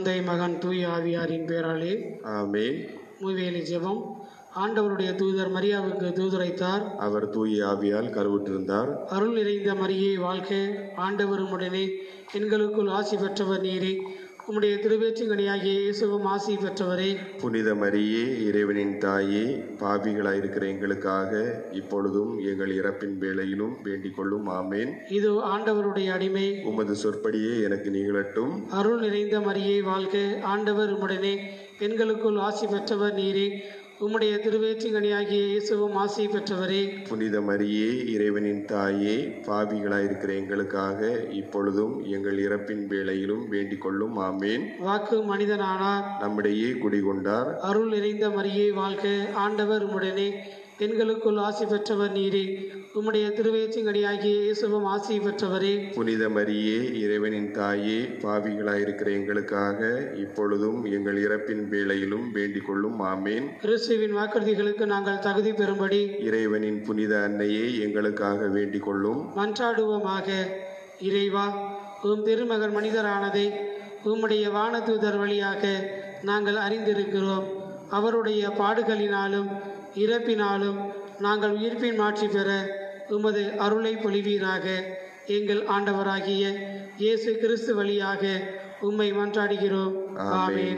தந்தை மகன் தூய ஆவியாரின் பேராலே ஆமென். மூவேலி ஜெபம். ஆண்டவருடைய தூதர் மரியாவுக்கு தூதுரைத்தார். அவர் தூய ஆவியால் கருவுற்றிருந்தார். அருள் நிறைந்த மரியே வாழ்க, ஆண்டவர் உம்முடனே, பெண்களுக்குள் ஆசி பெற்றவர் நீரே. உம்முடைய திருவேற்றுங்கனியாகிய இயேசுவும் ஆசி பெற்றவரே. புனித மரியே, இறைவனின் தாயே, பாவிகளாயிருக்கிற எங்களுக்காக இப்பொழுதும் எங்கள் இறப்பின் வேளையிலும் வேண்டிக் கொள்ளும். ஆமேன். இது ஆண்டவருடைய அடிமை, உமது சொற்படியே எனக்கு நிகழட்டும். அருள் நிறைந்த மரியே வாழ்க, ஆண்டவர் உம்முடனே, பெண்களுக்குள் ஆசி பெற்றவர் நீரே. உம்முடைய திருவேற்றுங்கனியாகிய இயேசுவும் ஆசி பெற்றவரே. புனித மரியே, இறைவனின் தாயே, பாவிகளாயிருக்கிற எங்களுக்காக இப்பொழுதும் எங்கள் இறப்பின் வேளையிலும் வேண்டிக் கொள்ளும். ஆமேன். வாக்கு மனிதனானார், நம்மிடையே குடிகொண்டார். அருள் நிறைந்த மரியே வாழ்க, ஆண்டவர் உம்முடனே, பெண்களுக்குள் ஆசி பெற்றவர் நீரே. உம்முடைய திருவேற்றுங்கனியாகிய இயேசுவும் ஆசி பெற்றவரே. புனித மரியே, இறைவனின் தாயே, பாவிகளாயிருக்கிற எங்களுக்காக இப்பொழுதும் எங்கள் இறப்பின் வேளையிலும் வேண்டிக் கொள்ளும். ஆமேன். கிறிஸ்துவின் வாக்குறுதிகளுக்கு நாங்கள் தகுதி பெறும்படி இறைவனின் புனித அன்னையே எங்களுக்காக வேண்டிக் கொள்ளும். மன்றாடுவோமாக. இறைவா, உம் திருமகன் மனிதரானதை உம்முடைய வானதூதர் வழியாக நாங்கள் அறிந்திருக்கிறோம். அவருடைய பாடுகளினாலும் இறப்பினாலும் நாங்கள் உயிர்ப்பின் மாற்றி பெற உமது அருளை பொழிவீராக. எங்கள் ஆண்டவராகிய இயேசு கிறிஸ்து வழியாக உம்மை மன்றாடுகிறோம். ஆமென்.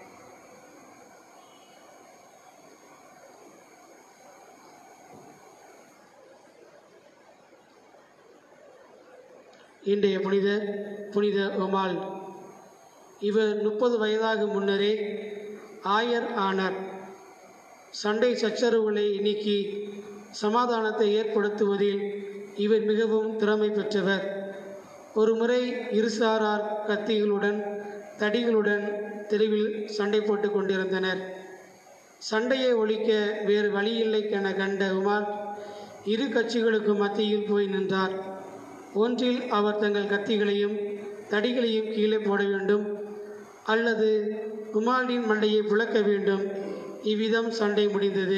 இன்றைய புனித ஒமால். இவர் 30 வயதாகும் முன்னரே ஆயர் ஆனார். சண்டை சச்சரவுகளை நீக்கி சமாதானத்தை ஏற்படுத்துவதில் இவர் மிகவும் திறமை பெற்றவர். ஒரு முறை இருசாரார் கத்திகளுடன் தடிகளுடன் தெருவில் சண்டை போட்டு கொண்டிருந்தனர். சண்டையை ஒழிக்க வேறு வழியில்லை என கண்ட உமார் இரு கட்சிகளுக்கு மத்தியில் போய் நின்றார். ஒன்றில் அவர் தங்கள் கத்திகளையும் தடிகளையும் கீழே போட வேண்டும், அல்லது உமாரின் மண்டையை புழக்க வேண்டும். இவ்விதம் சண்டை முடிந்தது.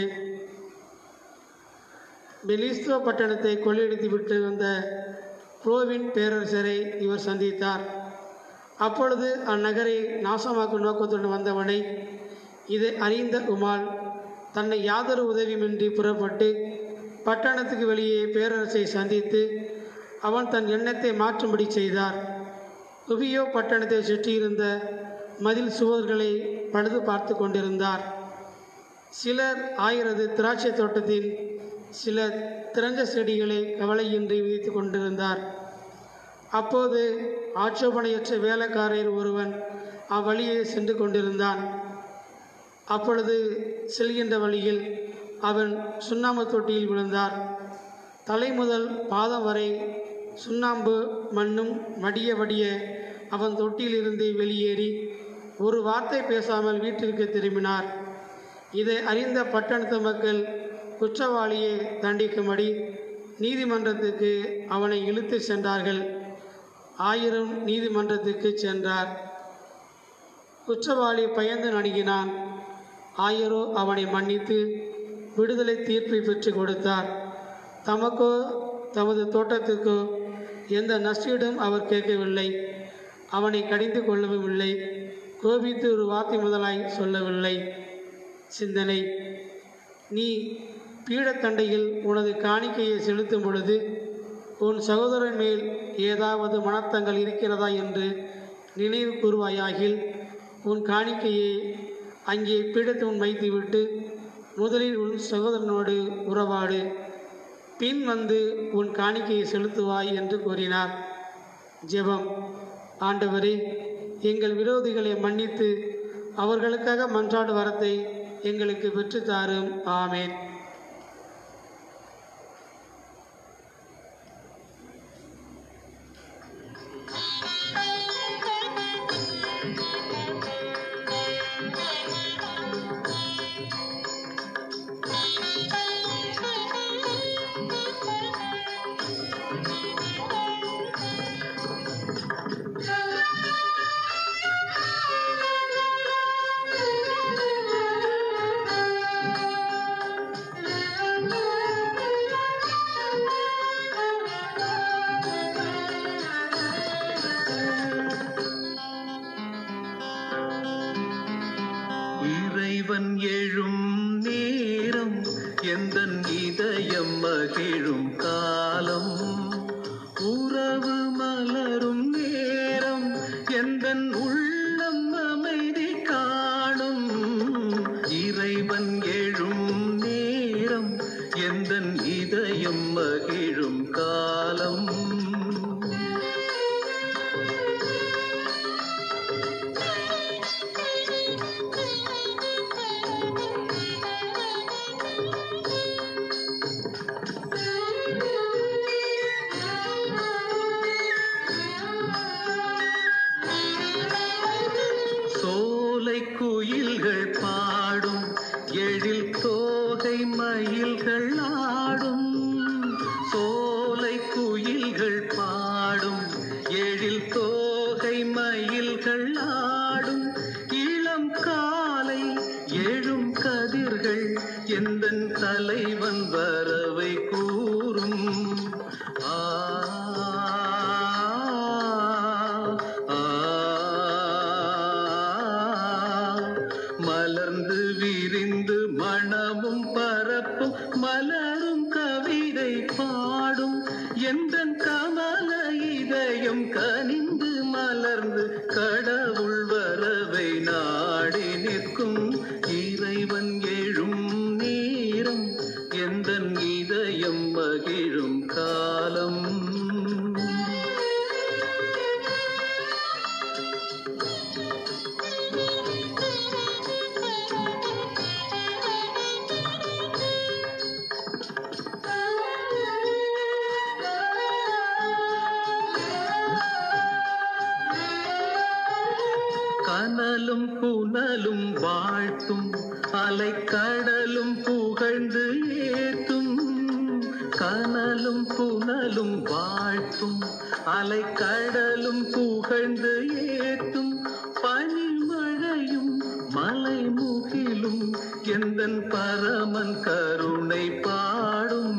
பெலிஸ்தோ பட்டணத்தை கொள்ளையடித்து விட்டு வந்த குளோவின் பேரரசரை இவர் சந்தித்தார். அப்பொழுது அந்நகரை நாசமாக்கும் நோக்கத்துடன் வந்தவனை இதை அறிந்த உமால் தன்னை யாதொரு உதவியுமின்றி புறப்பட்டு பட்டணத்துக்கு வெளியே பேரரசை சந்தித்து அவன் தன் எண்ணத்தை மாற்றும்படி செய்தார். உபியோ பட்டணத்தை சுற்றியிருந்த மதில் சுவர்களை பழுது பார்த்து கொண்டிருந்தார். சிலர் ஆயிரது திராட்சை தோட்டத்தின் சில திரஞ்ச செடிகளை கவலையின்றி விதித்து கொண்டிருந்தார். அப்போது ஆட்சேபனையற்ற வேலைக்காரர் ஒருவன் அவ்வழியே சென்று கொண்டிருந்தான். அப்பொழுது செல்கின்ற வழியில் அவன் சுண்ணாம்பு தொட்டியில் விழுந்தார். தலை முதல் பாதம் வரை சுண்ணாம்பு மண்ணும் வடிய வடிய அவன் தொட்டியிலிருந்து வெளியேறி ஒரு வார்த்தை பேசாமல் வீட்டிற்கு திரும்பினார். இதை அறிந்த பட்டணத்து மக்கள் குற்றவாளியை தண்டிக்கும்படி நீதிமன்றத்துக்கு அவனை இழுத்து சென்றார்கள். ஆயிரம் நீதிமன்றத்துக்கு சென்றார். குற்றவாளி பயந்து நடுங்கினான். ஆயரோ அவனை மன்னித்து விடுதலை தீர்ப்பை பெற்று கொடுத்தார். தமக்கோ தமது தோட்டத்துக்கோ எந்த நஷ்டீடும் அவர் கேட்கவில்லை. அவனை கடிந்து கொள்ளவும் இல்லை. கோபித்து ஒரு வார்த்தை முதலாய் சொல்லவில்லை. சிந்தனை: நீ பீடத்தண்டையில் உனது காணிக்கையை செலுத்தும் பொழுது உன் சகோதரன் மேல் ஏதாவது மனத்தங்கள் இருக்கிறதா என்று நினைவு கூறுவாயாகில் உன் காணிக்கையை அங்கே பீடத்துடன் வைத்துவிட்டு முதலில் உன் சகோதரனோடு உறவாடு, பின் வந்து உன் காணிக்கையை செலுத்துவாய் என்று கூறினார். ஜெபம். ஆண்டவரே, எங்கள் விரோதிகளை மன்னித்து அவர்களுக்காக மன்றாடு வரத்தை எங்களுக்கு பெற்றுத்தாரும். ஆமேன். மகிழும் காலம், உறவு மலரும் நேரம், எந்தன் உள்ளம் அமைதி காணும். இறைவன் எழும் நேரம், எந்தன் இதயம் மகிழும் காலம். குயில்கள் பாடும், எழில் தோகை மயில்கள் ஆடும். சோலை குயில்கள் பாடும், எழில் தோகை மயில்கள் ஆடும். இளம் காலை எழும் கதிர்கள் எந்தன் தலைவன் வரவை கூறும். மலர்ந்து விரிந்து மணமும் பரப்பும் மலரும் கவிதை பாடும். எந்தன் கமல இதயம் கனிந்து மலர்ந்து கடவுள் வரவை நாடி நிற்கும். இறைவன் எழும் நேரம், எந்தன் இதயம் மகிழும் காலம். கனலும் புனலும் வாழ்த்தும், அலைக்கடலும் புகழ்ந்து ஏத்தும். கனலும் புனலும் வாழ்த்தும், அலைக்கடலும் புகழ்ந்து ஏத்தும். பனிமழையும் மலை முகிலும் எந்தன் பரமன் கருணை பாடும்.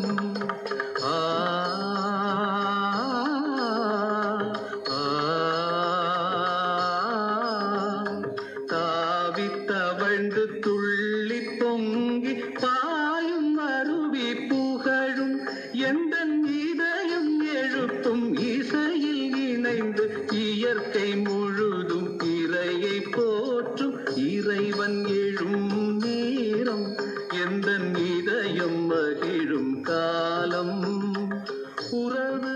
தவழ்ந்து துள்ளி பொங்கி பாயும் அருவி புகழும். எந்தன் இதயம் எழுப்பும் இசையில் இணைந்து இயற்கை முழுதும் இறையை போற்றும். இறைவன் எழும் நேரம், எந்தன் இதயம் மகிழும் காலம். உறவு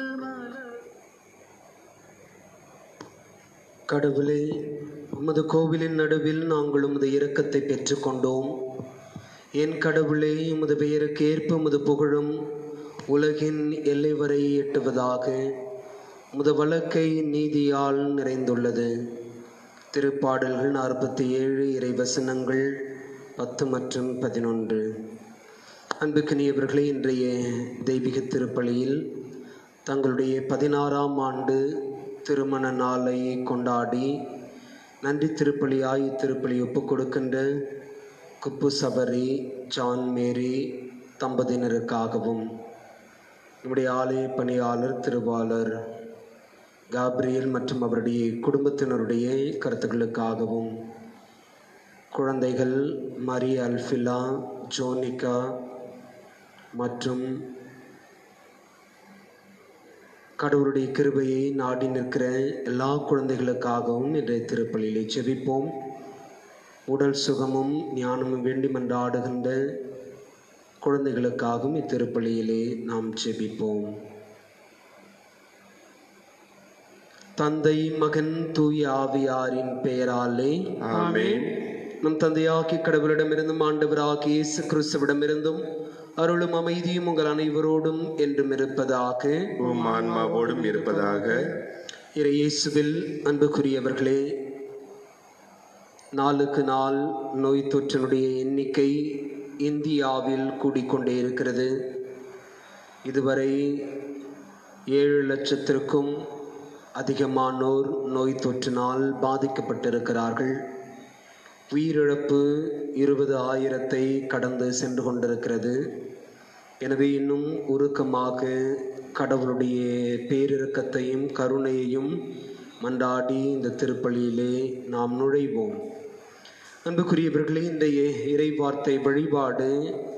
கடவுளே, உமது கோவிலின் நடுவில் நாங்கள் உமது இரக்கத்தை பெற்றுக்கொண்டோம். என் கடவுளே, உமது பெயருக்கு ஏற்ப உமது புகழும் உலகின் எல்லை வரை எட்டுவதாக. உமது வழக்கை நீதியால் நிறைந்துள்ளது. திருப்பாடல்கள் 47, இறைவசனங்கள் 10 மற்றும் 11. அன்புக்கினியவர்களே, இன்றைய தெய்வீக திருப்பலியில் தங்களுடைய 16ஆம் ஆண்டு திருமண நாளை கொண்டாடி நன்றி திருப்பலியாய் திருப்பலி ஒப்புக் கொடுக்கின்ற குப்பு சபரி ஜான் மேரி தம்பதியினருக்காகவும், நம்முடைய ஆலய பணியாளர் திருவாளர் காப்ரியல் மற்றும் அவருடைய குடும்பத்தினருடைய கருத்துக்களுக்காகவும், குழந்தைகள் மரி அல்ஃபிலா, ஜோனிகா மற்றும் கடவுளுடைய கிருபையை நாடி நிற்கிற எல்லா குழந்தைகளுக்காகவும் இன்றைய திருப்பலியிலே செபிப்போம். உடல் சுகமும் ஞானமும் வேண்டி மன்றாடுகின்ற குழந்தைகளுக்காகவும் இத்திருப்பலியிலே நாம் செபிப்போம். தந்தை, மகன், தூய ஆவியாரின் பெயராலே ஆமென். நம் தந்தையாகிய கடவுளிடமிருந்தும் ஆண்டவராகிய இயேசு கிறிஸ்துவிடமிருந்தும் அருளும் அமைதியும் உங்கள் அனைவரோடும் என்றும் இருப்பதாக. உம் ஆன்மாவோடும் இருப்பதாக. இயேசுவில் அன்புக்குரியவர்களே, நாளுக்கு நாள் நோய் தொற்றினுடைய எண்ணிக்கை இந்தியாவில் கூடிக்கொண்டே இருக்கிறது. இதுவரை 7 லட்சத்திற்கும் அதிகமானோர் நோய் தொற்றினால் பாதிக்கப்பட்டிருக்கிறார்கள். உயிரிழப்பு 20,000 கடந்து சென்று கொண்டிருக்கிறது. எனவே இன்னும் உருக்கமாக கடவுளுடைய பேரிரக்கத்தையும் கருணையையும் மன்றாடி இந்த திருப்பலியிலே நாம் நுழைவோம். அன்புக்குரியவர்களே, இன்றைய இறைவார்த்தை வழிபாடு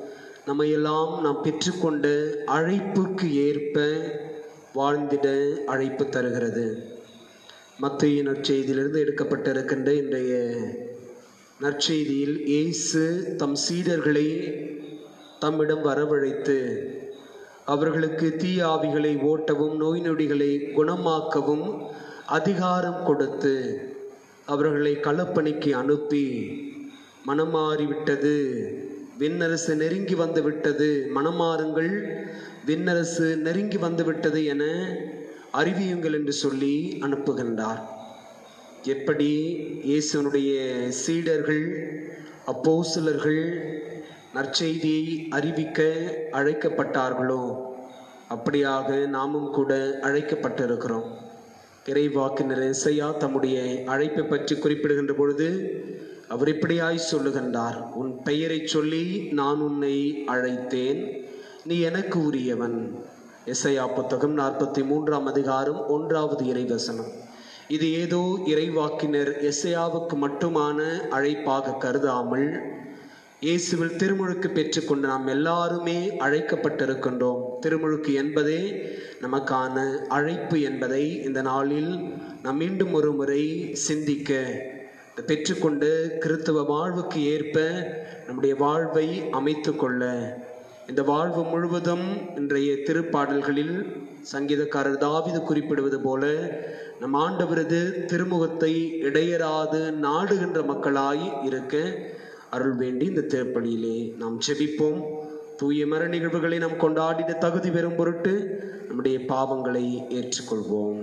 நம்மையெல்லாம் நாம் பெற்றுக்கொண்ட அழைப்புக்கு ஏற்ப வாழ்ந்திட அழைப்பு தருகிறது. மத்தேயு நற்செய்தியிலிருந்து எடுக்கப்பட்டிருக்கின்ற இன்றைய நற்செய்தியில் இயேசு தம் சீடர்களை தம்மிடம் வரவழைத்து அவர்களுக்கு தீய ஆவிகளை ஓட்டவும் நோய் நொடிகளை குணமாக்கவும் அதிகாரம் கொடுத்து அவர்களை களப்பணிக்கு அனுப்பி மனமாறிவிட்டது, விண்ணரசு நெருங்கி வந்து விட்டது, மனமாறுங்கள், விண்ணரசு நெருங்கி வந்து விட்டது என அறிவியுங்கள் என்று சொல்லி அனுப்புகின்றார். எப்படி இயேசுனுடைய சீடர்கள் அப்போஸ்தலர்கள் நற்செய்தியை அறிவிக்க அழைக்கப்பட்டார்களோ அப்படியாக நாமும் கூட அழைக்கப்பட்டிருக்கிறோம். இறைவாக்கினர் எசையா தம்முடைய அழைப்பை பற்றி குறிப்பிடுகின்ற பொழுது அவர் இப்படியாய் சொல்லுகின்றார், உன் பெயரை சொல்லி நான் உன்னை அழைத்தேன், நீ எனக்கு உரியவன். எசையா புத்தகம் 43ஆம் அதிகாரம் 1வது இறைவசனம். இது ஏதோ இறைவாக்கினர் எசையாவுக்கு மட்டுமான அழைப்பாக கருதாமல் இயேசுவில் திருமுழுக்கு பெற்றுக்கொண்டு நாம் எல்லாருமே அழைக்கப்பட்டிருக்கின்றோம். திருமுழுக்கு என்பதே நமக்கான அழைப்பு என்பதை இந்த நாளில் நாம் மீண்டும் ஒரு முறை சிந்திக்க, பெற்றுக்கொண்டு கிறிஸ்தவ வாழ்வுக்கு ஏற்ப நம்முடைய வாழ்வை அமைத்து கொள்ள, இந்த வாழ்வு முழுவதும் இன்றைய திருப்பாடல்களில் சங்கீதக்காரர் தாவீது குறிப்பிடுவது போல நம் ஆண்டவரது திருமுகத்தை இடையராது நாடுகின்ற மக்களாய் இருக்க அருள் வேண்டி இந்த திருப்பலியிலே நாம் ஜெபிப்போம். தூய மர நிகழ்வுகளை நாம் கொண்டாடிட தகுதி பெறும் பொருட்டு நம்முடைய பாவங்களை ஏற்றுக்கொள்வோம்.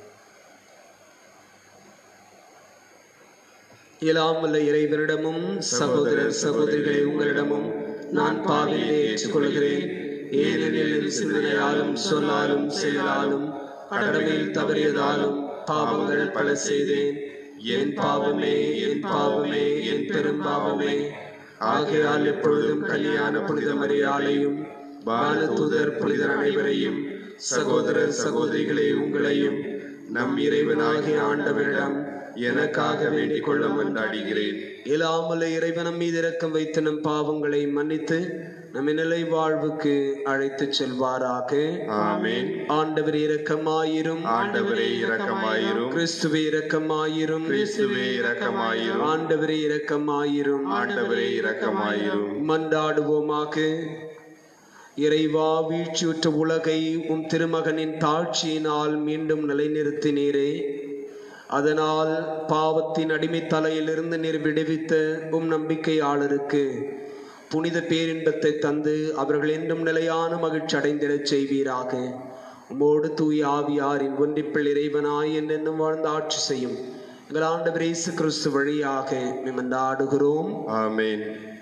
இயலாமல்ல இறைவனிடமும் சகோதரர் சகோதரிகளை உங்களிடமும் நான் பாவியை ஏற்றுக்கொள்கிறேன். ஏனெனில் என் சிந்தனையாலும் சொல்லாலும் செயலாலும் கடமையில் தவறியதாலும் பாவங்கள் பல செய்தேன். என் பாவமே, என் பாவமே, என் பெரும் பாவமே. ஆகையால் எப்பொழுதும் கல்யாண புனித மரியாதையும் வானதூதர் புனிதர் அனைவரையும் சகோதரர் சகோதரிகளை உங்களையும் நம் இறைவனாகிய ஆண்டவரிடம் எனக்காக வேண்டிக் கொள்ள மன்றாடுகிறேன். இயலாமல இறைவனம் மீது இரக்கம் வைத்து நம் பாவங்களை மன்னித்து நம்மை நிலை வாழ்வுக்கு அழைத்து செல்வாராக. ஆமென். ஆண்டவரே இரக்கமாயிரும், ஆண்டவரே இரக்கமாயிரும், கிறிஸ்துவே இரக்கமாயிரும், கிறிஸ்துவே இரக்கமாயிரும், ஆண்டவரே இரக்கமாயிரும், ஆண்டவரே இரக்கமாயிரும். மன்றாடுவோமாக. இறைவா, வீழ்ச்சியுற்ற உலகை உம் திருமகனின் தாழ்ச்சியினால் மீண்டும் நிலைநிறுத்தினீரே. அதனால் பாவத்தின் அடிமை தலையிலிருந்து நீர் விடுவித்த உம் நம்பிக்கையாளருக்கு புனித பேரின்பத்தை தந்து அவர்கள் என்றும் நிலையான மகிழ்ச்சி அடைந்திடச் செய்வீராக. உமோடு தூய ஆவியாரின் ஒன்றிப்பில் இறைவனாய் என்றென்னும் வாழ்ந்து ஆட்சி செய்யும் எங்கள் ஆண்டவர் இயேசு கிறிஸ்து வழியாக மன்றாடுகிறோம். ஆமென்.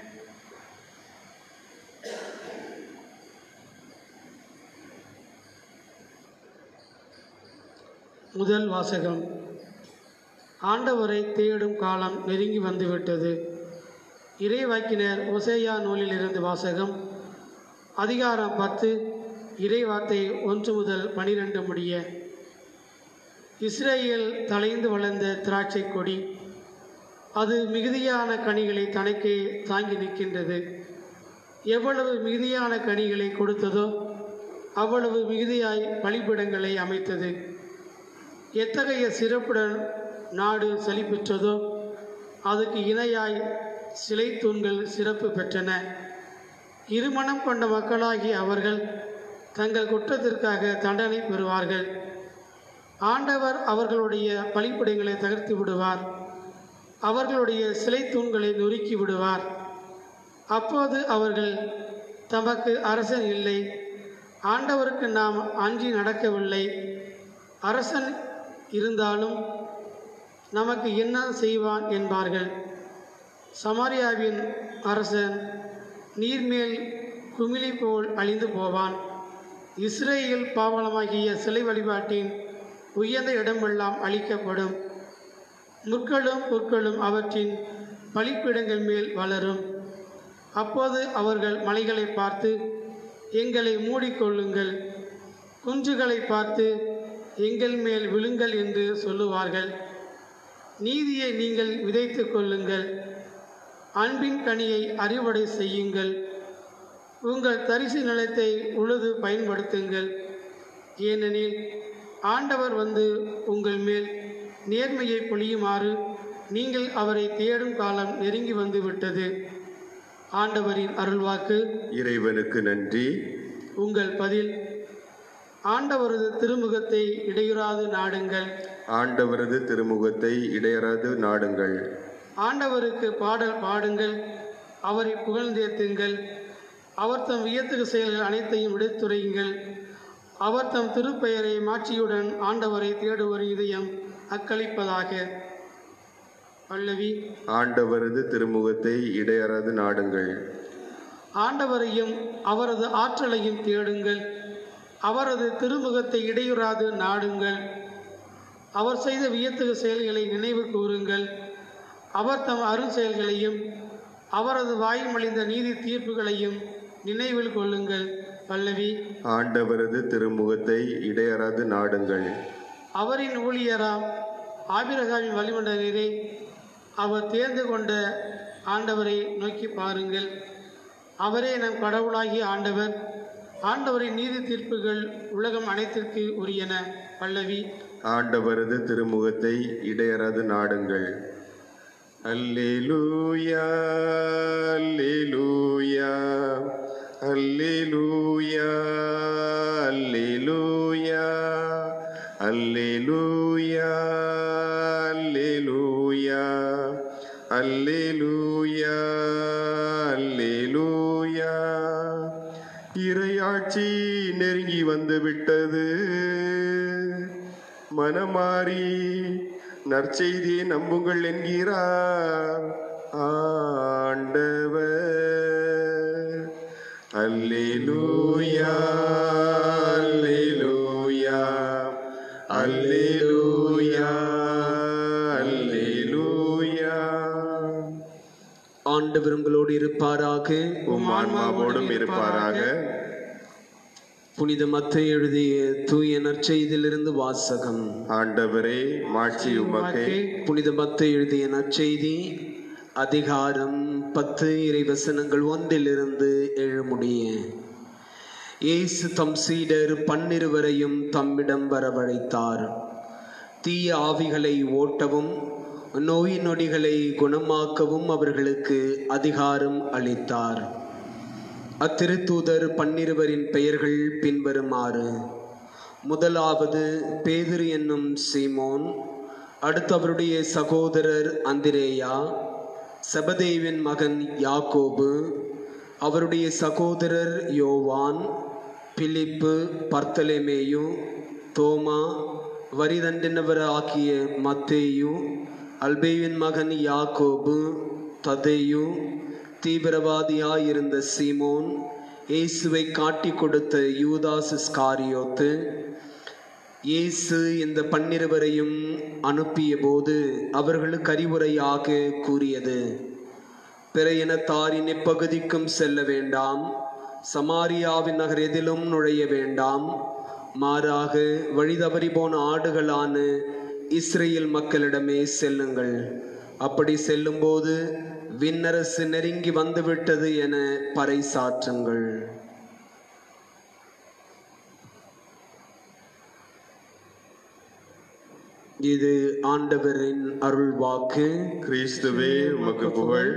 முதல் வாசகம். ஆண்டவரை தேடும் காலம் நெருங்கி வந்துவிட்டது. இறைவாக்கினர் ஓசேயா நூலிலிருந்து வாசகம். அதிகாரம் 10, இறைவார்த்தை 1 முதல் 12 முடிய. இஸ்ரேல் தளைந்து வளர்ந்த திராட்சை கொடி, அது மிகுதியான கனிகளை தனக்கே தாங்கி நிற்கின்றது. எவ்வளவு மிகுதியான கனிகளை கொடுத்ததோ அவ்வளவு மிகுதியாய் பலிபீடங்களை அமைத்தது. எத்தகைய சிறப்புடன் நாடு செழிப்புற்றதோ அதுக்கு இணையாய் சிலை தூண்கள் சிறப்பு பெற்றன. இருமனம் கொண்ட மக்களாகிய அவர்கள் தங்கள் குற்றத்திற்காக தண்டனை பெறுவார்கள். ஆண்டவர் அவர்களுடைய பலிபீடங்களை தகர்த்து விடுவார், அவர்களுடைய சிலை தூண்களை நொறுக்கி விடுவார். அப்போது அவர்கள் தமக்கு அரசன் இல்லை, ஆண்டவருக்கு நாம் அஞ்சி நடக்கவில்லை, அரசன் இருந்தாலும் நமக்கு என்ன செய்வான் என்பார்கள். சமாரியாவின் அரசன் நீர்மேல் குமிழி போல் அழிந்து போவான். இஸ்ரேல் பாவலமாகிய சிலை வழிபாட்டின் உயர்ந்த இடமெல்லாம் அழிக்கப்படும். முற்களும் புற்களும் அவற்றின் பலிப்பீடங்கள் மேல் வளரும். அப்போது அவர்கள் மலைகளை பார்த்து எங்களை மூடிக்கொள்ளுங்கள், குன்றுகளை பார்த்து எங்கள் மேல் விழுங்கள் என்று சொல்லுவார்கள். நீதியை நீங்கள் விதைத்து கொள்ளுங்கள், அன்பின் கனியை அறுவடை செய்யுங்கள். உங்கள் தரிசு நிலத்தை உழுது பயன்படுத்துங்கள். ஏனெனில் ஆண்டவர் வந்து உங்கள் மேல் நேர்மையை பொழியுமாறு நீங்கள் அவரை தேடும் காலம் நெருங்கி வந்து விட்டது. ஆண்டவரின் அருள்வாக்கு. இறைவனுக்கு நன்றி. உங்கள் பதில்: ஆண்டவரது திருமுகத்தை இடையுறாது நாடுங்கள். ஆண்டவரது திருமுகத்தை இடையறாது நாடுங்கள். ஆண்டவருக்கு பாடல் பாடுங்கள், அவரை புகழ்ந்தேத்துங்கள். அவர் தம் வியத்தகு செயல்கள் அனைத்தையும் எடுத்துரையுங்கள். அவர் தம் திருப்பெயரை மாட்சியுடன் ஆண்டவரை தேடுவர் இதயம் அக்களிப்பதாக. பல்லவி. ஆண்டவரது திருமுகத்தை இடையறாது நாடுங்கள். ஆண்டவரையும் அவரது ஆற்றலையும் தேடுங்கள். அவரது திருமுகத்தை இடையுறாது நாடுங்கள். அவர் செய்த வியத்தகு செயல்களை நினைவு கூறுங்கள். அவர் தம் அருள் செயல்களையும் அவரது வாய்மொழிந்த நீதி தீர்ப்புகளையும் நினைவில் கொள்ளுங்கள். பல்லவி. ஆண்டவரது திருமுகத்தை இடையறாது நாடுங்கள். அவரின் ஊழியராம் ஆபிரகாமின் வழிமண்டலரே, அவர் தேர்ந்து கொண்ட ஆண்டவரை நோக்கி பாருங்கள். அவரே நம் கடவுளாகிய ஆண்டவர். ஆண்டவரின் நீதி தீர்ப்புகள் உலகம் அனைத்திற்கு உரியன. பல்லவி. ஆண்டவரது திருமுகத்தை இடையறாது நாடுங்கள். அல்லேலூயா அல்லேலூயா அல்லேலூயா அல்லேலூயா அல்லேலூயா அல்லேலூயா அல்லேலூயா அல்லேலூயா. இறையாட்சி நெருங்கி வந்து விட்டது. மனமாறி நற்செய்தியை நம்புங்கள் என்கிறார் ஆண்டவர். அல்லேலூயா அல்லேலூயா அல்லேலூயா அல்லேலூயா. ஆண்டவர் உங்களோடு இருப்பாராக. உம் ஆன்மாவோடும் இருப்பாராக. புனித மத்தேயு எழுதிய தூய நற்செய்தியிலிருந்து வாசகம். ஆண்டவரே மாட்சி உமக்கே. புனித மத்தேயு எழுதிய நற்செய்தி அதிகாரம் 10 இறைவசனங்கள் 1-7 முடிய. இயேசு தம் சீடர் 12 தம்மிடம் வரவழைத்தார். தீய ஆவிகளை ஓட்டவும் நோய் நொடிகளை குணமாக்கவும் அவர்களுக்கு அதிகாரம் அளித்தார். அத்திருத்தூதர் 12 பெயர்கள் பின்வருமாறு: முதலாவது பேதுரு என்னும் சீமோன், அடுத்து அவருடைய சகோதரர் அந்திரேயா, செபதேவின் மகன் யாக்கோபு, அவருடைய சகோதரர் யோவான், பிலிப்பு, பர்த்தலமேயு, தோமா, வரிதண்டினவர் ஆகிய மத்தேயு, அல்பேவின் மகன் யாக்கோபு, ததேயு, தீவிரவாதியாயிருந்த சீமோன், இயேசுவை காட்டி கொடுத்த யூதாஸ் இஸ்காரியோத்து. இயேசு இந்த 12 அனுப்பிய போது அவர்களுக்கு அறிவுரையாக கூறியது: பிற இனத்தாரின் இப்பகுதிக்கும் செல்ல வேண்டாம், சமாரியாவின் நகர் எதிலும் நுழைய வேண்டாம். மாறாக வழிதவறி போன ஆடுகளான இஸ்ரேல் மக்களிடமே செல்லுங்கள். அப்படி செல்லும்போது விண்ணரசு நெருங்கி வந்துவிட்டது என பறைசாற்றுங்கள். இது ஆண்டவரின் அருள் வாக்கு. கிறிஸ்துவே உமக்கு புகழ்.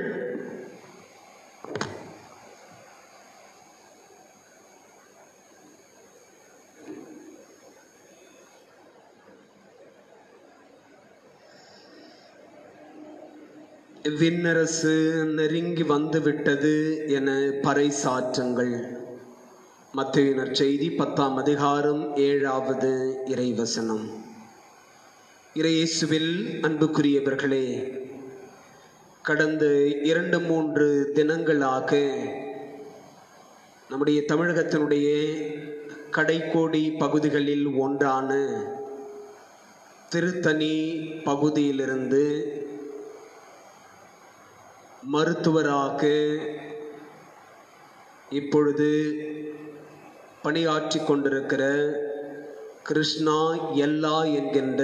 விண்ணரசு நெருங்கி வந்துவிட்டது என பறைசாற்றுங்கள். மத்தேயு நற்செய்தி 10 அதிகாரம் 7வது இறைவசனம். இறையேசுவில் அன்புக்குரியவர்களே, கடந்த 2-3 தினங்களாக நம்முடைய தமிழகத்தினுடைய கடைக்கோடி பகுதிகளில் ஒன்றான திருத்தணி பகுதியிலிருந்து மருத்துவராக இப்பொழுது பணியாற்றி கொண்டிருக்கிற கிருஷ்ணா எல்லா என்கின்ற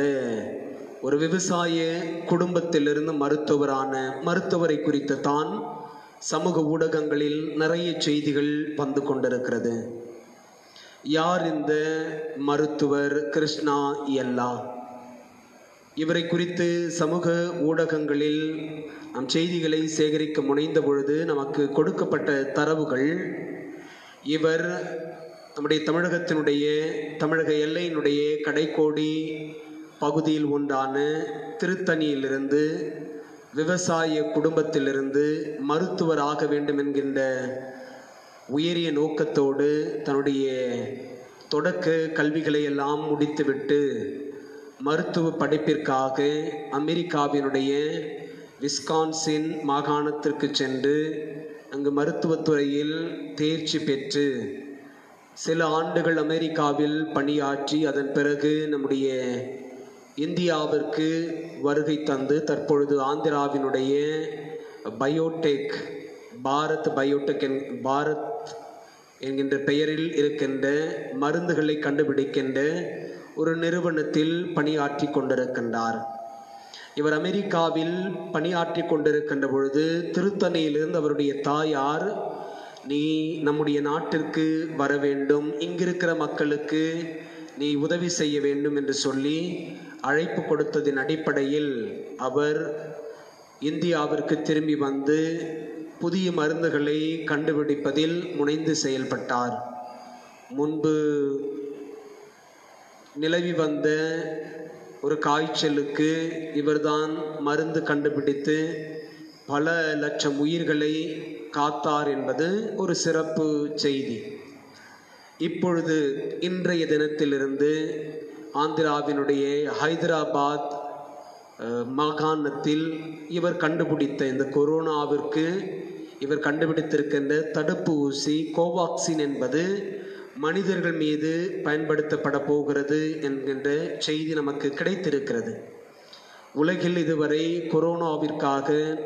ஒரு விவசாய குடும்பத்திலிருந்து மருத்துவரை குறித்து தான் சமூக ஊடகங்களில் நிறைய செய்திகள் வந்து கொண்டிருக்கிறது. யார் இந்த மருத்துவர் கிருஷ்ணா எல்லா? இவரை குறித்து சமூக ஊடகங்களில் நம் செய்திகளை சேகரிக்க முனைந்த பொழுது நமக்கு கொடுக்கப்பட்ட தரவுகள், இவர் நம்முடைய தமிழக எல்லையினுடைய கடைக்கோடி பகுதியில் ஒன்றான திருத்தணியிலிருந்து விவசாய குடும்பத்திலிருந்து மருத்துவராக வேண்டும் என்கின்ற உயரிய நோக்கத்தோடு தன்னுடைய தொடக்க கல்விகளை எல்லாம் முடித்துவிட்டு மருத்துவ படிப்பிற்காக அமெரிக்காவினுடைய விஸ்கான்சின் மாகாணத்திற்கு சென்று அங்கு மருத்துவத்துறையில் தேர்ச்சி பெற்று சில ஆண்டுகள் அமெரிக்காவில் பணியாற்றி அதன் பிறகு நம்முடைய இந்தியாவிற்கு வருகை தந்து தற்பொழுது ஆந்திராவினுடைய பாரத் என்கின்ற பெயரில் இருக்கின்ற மருந்துகளை கண்டுபிடிக்கின்ற ஒரு நிறுவனத்தில் பணியாற்றி கொண்டிருக்கின்றார். இவர் அமெரிக்காவில் பணியாற்றி கொண்டிருக்கின்ற பொழுது திருத்தணியிலிருந்து அவருடைய தாயார், நீ நம்முடைய நாட்டிற்கு வர வேண்டும், இங்கிருக்கிற மக்களுக்கு நீ உதவி செய்ய வேண்டும் என்று சொல்லி அழைப்பு கொடுத்ததின் அடிப்படையில் அவர் இந்தியாவிற்கு திரும்பி வந்து புதிய மருந்துகளை கண்டுபிடிப்பதில் முனைந்து செயல்பட்டார். முன்பு நிலவி வந்த ஒரு காய்ச்சலுக்கு இவர்தான் மருந்து கண்டுபிடித்து பல லட்சம் உயிர்களை காத்தார் என்பது ஒரு சிறப்பு செய்தி. இப்பொழுது இன்றைய தினத்திலிருந்து ஆந்திராவினுடைய ஹைதராபாத் மாகாணத்தில் இவர் கண்டுபிடித்த இந்த கொரோனாவிற்கு இவர் கண்டுபிடித்திருக்கின்ற தடுப்பு ஊசி கோவாக்சின் என்பது மனிதர்கள் மீது பயன்படுத்தப்பட போகிறது என்கின்ற செய்தி நமக்கு கிடைத்திருக்கிறது. உலகில் இதுவரை கொரோனாவிற்காக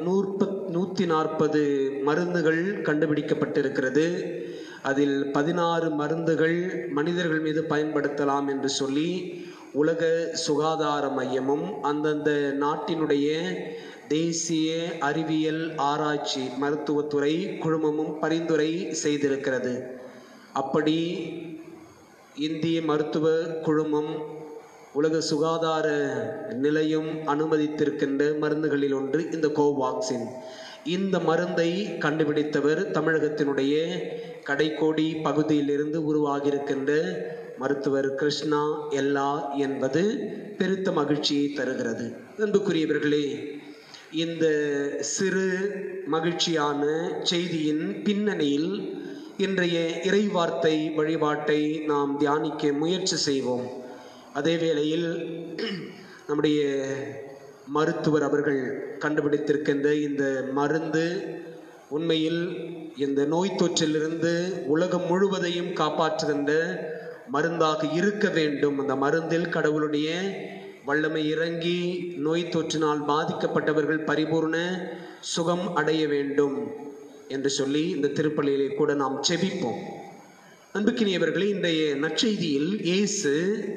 140 மருந்துகள் கண்டுபிடிக்கப்பட்டிருக்கிறது. அதில் 16 மருந்துகள் மனிதர்கள் மீது பயன்படுத்தலாம் என்று சொல்லி உலக சுகாதார மையமும் அந்தந்த நாட்டினுடைய தேசிய அறிவியல் ஆராய்ச்சி மருத்துவத்துறை குழுமமும் பரிந்துரை செய்திருக்கிறது. அப்படி இந்திய மருத்துவ குழுமம் உலக சுகாதார நிலையம் அனுமதித்திருக்கின்ற மருந்துகளில் ஒன்று இந்த கோவாக்சின். இந்த மருந்தை கண்டுபிடித்தவர் தமிழகத்தினுடைய கடைக்கோடி பகுதியிலிருந்து உருவாகியிருக்கின்ற மருத்துவர் கிருஷ்ணா எல்லா என்பது பெருத்த மகிழ்ச்சியை தருகிறது. அன்புக்குரியவர்களே, இந்த சிறு மகிழ்ச்சியான செய்தியின் பின்னணியில் இன்றைய இறைவார்த்தை வழிபாட்டை நாம் தியானிக்க முயற்சி செய்வோம். அதே வேளையில் நம்முடைய மருத்துவர் அவர்கள் கண்டுபிடித்திருக்கின்ற இந்த மருந்து உண்மையில் இந்த நோய் தொற்றிலிருந்து உலகம் முழுவதையும் காப்பாற்றுகின்ற மருந்தாக இருக்க வேண்டும். அந்த மருந்தில் கடவுளுடைய வல்லமை இறங்கி நோய் தொற்றினால் பாதிக்கப்பட்டவர்கள் பரிபூர்ண சுகம் அடைய வேண்டும் என்று சொல்லி இந்த திருப்பலியிலே கூட நாம் செபிப்போம். அன்புக்கினியவர்களே, இன்றைய நற்செய்தியில் இயேசு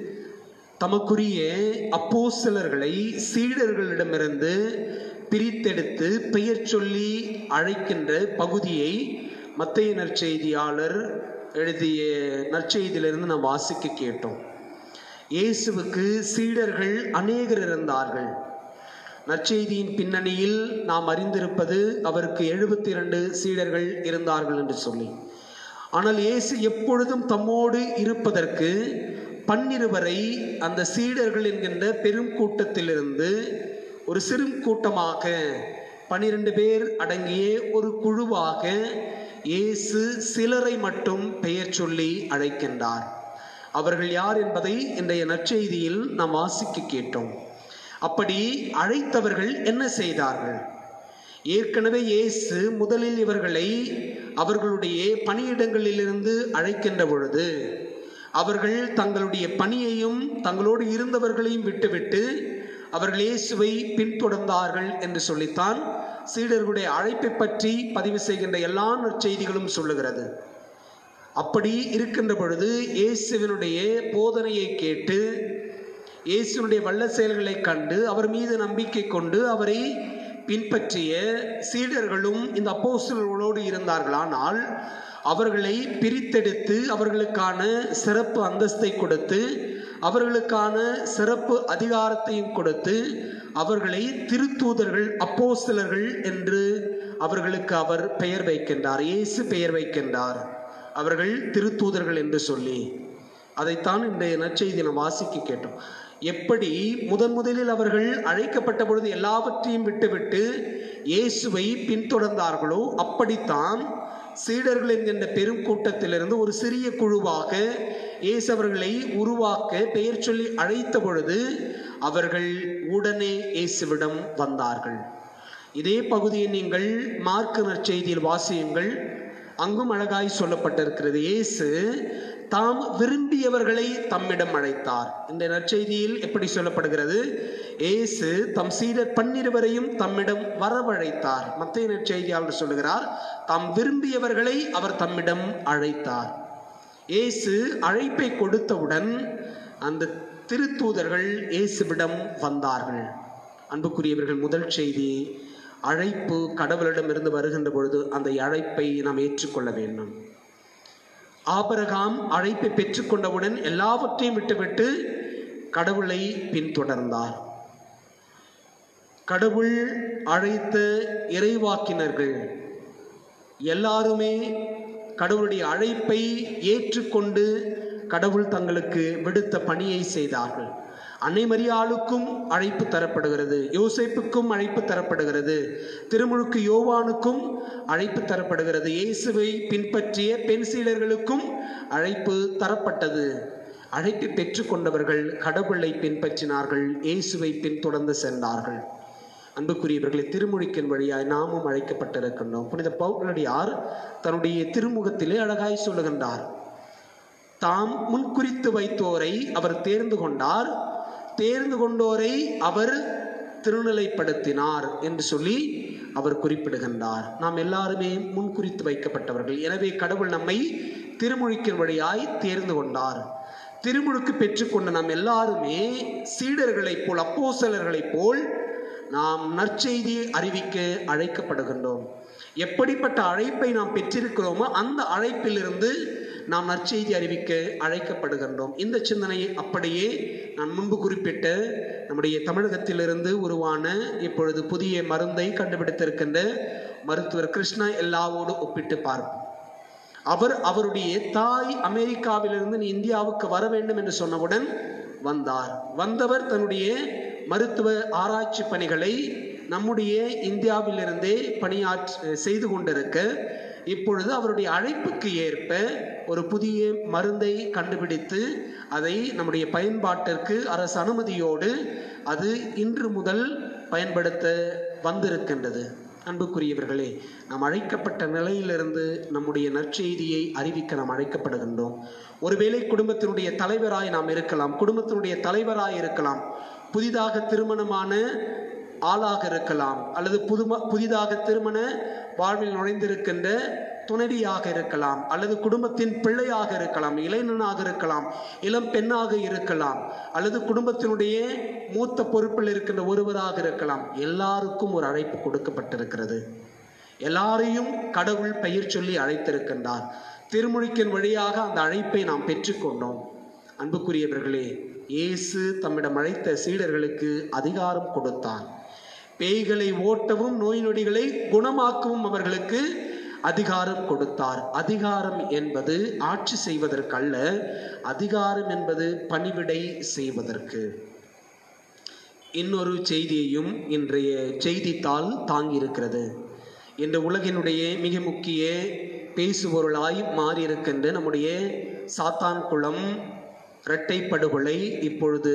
தமக்குரிய அப்போஸ்தலர்களை சீடர்களிடமிருந்து பிரித்தெடுத்து பெயர் சொல்லி அழைக்கின்ற பகுதியை மத்தேயு நற்செய்தியாளர் எழுதிய நற்செய்தியிலிருந்து நாம் வாசிக்க கேட்டோம். இயேசுவுக்கு சீடர்கள் அநேகர் இருந்தார்கள். நற்செய்தியின் பின்னணியில் நாம் அறிந்திருப்பது அவருக்கு 72 சீடர்கள் இருந்தார்கள் என்று சொல்லி. ஆனால் இயேசு எப்பொழுதும் தம்மோடு இருப்பதற்கு 12 அந்த சீடர்கள் என்கின்ற பெரும் கூட்டத்திலிருந்து ஒரு சிறு கூட்டமாக 12 பேர் அடங்கிய ஒரு குழுவாக இயேசு சிலரை மட்டும் பெயர் சொல்லி அழைக்கின்றார். அவர்கள் யார் என்பதை இன்றைய நற்செய்தியில் நாம் வாசிக்க கேட்டோம். அப்படி அழைத்தவர்கள் என்ன செய்தார்கள்? ஏற்கனவே இயேசு முதலில் இவர்களை அவர்களுடைய பணியிடங்களிலிருந்து அழைக்கின்ற பொழுது அவர்கள் தங்களுடைய பணியையும் தங்களோடு இருந்தவர்களையும் விட்டுவிட்டு அவர்கள் இயேசுவை பின்தொடர்ந்தார்கள் என்று சொல்லித்தான் சீடர்களுடைய அழைப்பை பற்றி பதிவு செய்கின்ற எல்லா நற்செய்திகளும் சொல்லுகிறது. அப்படி இருக்கின்ற பொழுது இயேசுவினுடைய போதனையை கேட்டு இயேசுனுடைய வல்ல செயல்களை கண்டு அவர் மீது நம்பிக்கை கொண்டு அவரை பின்பற்றிய சீடர்களும் இந்த அப்போஸ்தலர்களோடு இருந்தார்கள். ஆனால் அவர்களை பிரித்தெடுத்து அவர்களுக்கான சிறப்பு அந்தஸ்தை கொடுத்து அவர்களுக்கான சிறப்பு அதிகாரத்தையும் கொடுத்து அவர்களை திருத்தூதர்கள், அப்போஸ்தலர்கள் என்று அவர்களுக்கு அவர் பெயர் வைக்கின்றார். இயேசு பெயர் வைக்கின்றார், அவர்கள் திருத்தூதர்கள் என்று சொல்லி. அதைத்தான் இன்றைய நற்செய்தி நாம் வாசிக்க கேட்டோம். எப்படி முதலில் அவர்கள் அழைக்கப்பட்ட பொழுது எல்லாவற்றையும் விட்டுவிட்டு இயேசுவை பின்தொடர்ந்தார்களோ, அப்படித்தான் சீடர்கள் என்கின்ற பெரும் கூட்டத்திலிருந்து ஒரு சிறிய குழுவாக இயேசு அவர்களை உருவாக்க பெயர் சொல்லி அழைத்த பொழுது அவர்கள் உடனே இயேசுவிடம் வந்தார்கள். இதே பகுதியை நீங்கள் மார்க்கு நற்செய்தியில் வாசியுங்கள். அங்கும் அழகாய் சொல்லப்பட்டிருக்கிறது. இயேசு தாம் விரும்பியவர்களை தம்மிடம் அழைத்தார். இந்த நற்செய்தியில் எப்படி சொல்லப்படுகிறது? இயேசு தம் சீடர் 12 தம்மிடம் வரவழைத்தார். மத்தேயு நற்செய்தியாளர் சொல்லுகிறார், தாம் விரும்பியவர்களை அவர் தம்மிடம் அழைத்தார். இயேசு அழைப்பை கொடுத்தவுடன் அந்த திருத்தூதர்கள் இயேசுவிடம் வந்தார்கள். அன்புக்குரியவர்கள், முதல் செய்தி, அழைப்பு கடவுளிடமிருந்து வருகின்ற பொழுது அந்த அழைப்பை நாம் ஏற்றுக்கொள்ள வேண்டும். ஆபிரகாம் அழைப்பை பெற்றுக்கொண்டவுடன் எல்லாவற்றையும் விட்டுவிட்டு கடவுளை பின்தொடர்ந்தார். கடவுள் அழைத்த இறைவாக்கினர்கள் எல்லாருமே கடவுளுடைய அழைப்பை ஏற்றுக்கொண்டு கடவுள் தங்களுக்கு விடுத்த பணியை செய்தார்கள். அன்னை மரியாளுக்கும் அழைப்பு தரப்படுகிறது, யோசேப்புக்கும் அழைப்பு தரப்படுகிறது, திருமுழுக்கு யோவானுக்கும் அழைப்பு தரப்படுகிறது, இயேசுவை பின்பற்றிய பெண் சீடர்களுக்கும் அழைப்பு தரப்பட்டது. அழைப்பு பெற்றுக்கொண்டவர்கள் கடவுளை பின்பற்றினார்கள், இயேசுவை பின்தொடர்ந்து சென்றார்கள். அன்புக்குரியவர்களை, திருமுழுக்கின் வழியாய் நாமும் அழைக்கப்பட்டிருக்கின்றோம். புனித பவுலடியார் தன்னுடைய திருமுகத்திலே அழகாய் சொல்லுகின்றார், தாம் முன்குறித்து வைத்தோரை அவர் தேர்ந்து கொண்டார், தேர்ந்து கொண்டோரை அவர் திருநிலைப்படுத்தினார் என்று சொல்லி அவர் குறிப்பிடுகின்றார். நாம் எல்லாருமே முன்குறித்து வைக்கப்பட்டவர்கள். எனவே கடவுள் நம்மை திருமுழுக்கின் வழியாய் தேர்ந்து கொண்டார். திருமுழுக்கு பெற்றுக்கொண்ட நாம் எல்லாருமே சீடர்களைப் போல், அப்போஸ்தலர்களைப் போல் நாம் நற்செய்தியை அறிவிக்க அழைக்கப்படுகின்றோம். எப்படிப்பட்ட அழைப்பை நாம் பெற்றிருக்கிறோமோ அந்த அழைப்பிலிருந்து நாம் நற்செய்தி அறிவிக்க அழைக்கப்படுகின்றோம். இந்த சிந்தனையை அப்படியே நான் முன்பு குறிப்பிட்ட நம்முடைய தமிழகத்திலிருந்து உருவான இப்பொழுது புதிய மருந்தை கண்டுபிடித்திருக்கின்ற மருத்துவர் கிருஷ்ணா எல்லாவோடு ஒப்பிட்டு பார்ப்போம். அவர் அவருடைய தாய் அமெரிக்காவிலிருந்து நீ இந்தியாவுக்கு வர வேண்டும் என்று சொன்னவுடன் வந்தார். வந்தவர் தன்னுடைய மருத்துவ ஆராய்ச்சி பணிகளை நம்முடைய இந்தியாவிலிருந்தே செய்து கொண்டிருக்க, இப்பொழுது அவருடைய அழைப்புக்கு ஏற்ப ஒரு புதிய மருந்தை கண்டுபிடித்து அதை நம்முடைய பயன்பாட்டிற்கு அரசு அனுமதியோடு அது இன்று முதல் பயன்படுத்த வந்திருக்கின்றது. அன்புக்குரியவர்களே, நாம் அழைக்கப்பட்ட நிலையிலிருந்து நம்முடைய நற்செய்தியை அறிவிக்க நாம் அழைக்கப்படுகின்றோம். ஒருவேளை குடும்பத்தினுடைய தலைவராய் நாம் இருக்கலாம், குடும்பத்தினுடைய தலைவராய் இருக்கலாம், புதிதாக திருமணமான ஆளாக இருக்கலாம், அல்லது புதிதாக திருமண வாழ்வில் நுழைந்திருக்கின்ற துணைவியாக இருக்கலாம், அல்லது குடும்பத்தின் பிள்ளையாக இருக்கலாம், இளைஞனாக இருக்கலாம், இளம் பெண்ணாக இருக்கலாம், அல்லது குடும்பத்தினுடைய மூத்த பொறுப்பில் இருக்கின்ற ஒருவராக இருக்கலாம். எல்லாருக்கும் ஒரு அழைப்பு கொடுக்கப்பட்டிருக்கிறது. எல்லாரையும் கடவுள் பெயர் சொல்லி அழைத்திருக்கின்றார். திருமுழுக்கின் வழியாக அந்த அழைப்பை நாம் பெற்றுக்கொண்டோம். அன்புக்குரியவர்களே, இயேசு தம்மிடம் அழைத்த சீடர்களுக்கு அதிகாரம் கொடுத்தார். பேய்களை ஓட்டவும் நோய் நொடிகளை குணமாக்கவும் அவர்களுக்கு அதிகாரம் கொடுத்தார். அதிகாரம் என்பது ஆட்சி செய்வதற்கல்ல, அதிகாரம் என்பது பணிவிடை செய்வதற்கு. இன்னொரு செய்தியையும் இன்றைய செய்தித்தாள் தாங்கியிருக்கிறது. இந்த உலகினுடைய மிக முக்கிய பேசுபொருளாய் மாறியிருக்கின்ற நம்முடைய சாத்தான் குளம் இரட்டை படுகொலை இப்பொழுது